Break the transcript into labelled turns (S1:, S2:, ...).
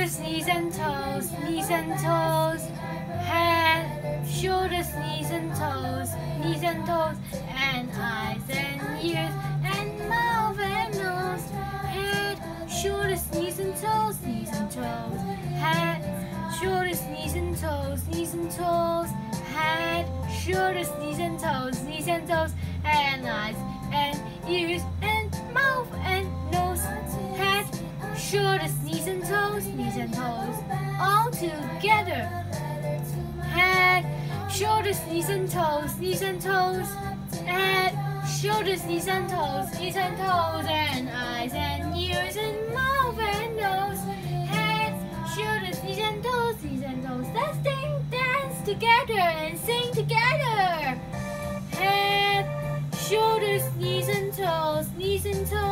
S1: shoulders, knees and toes, knees and toes. Head, shoulders, knees and toes, knees and toes. And eyes and ears and mouth and nose. Head, shoulders, knees and toes, knees and toes. Head, shoulders, knees and toes, knees and toes. Head, shoulders, knees and toes, knees and toes. And eyes and ears and mouth and nose. Head, shoulders, knees and toes, knees and toes. All together. Head, shoulders, knees and toes, knees and toes. Head, shoulders, knees and toes, knees and toes. And eyes and ears and mouth and nose. Head, shoulders, knees and toes, knees and toes. Let's sing, dance together and sing together. Head, shoulders, knees and toes, knees and toes.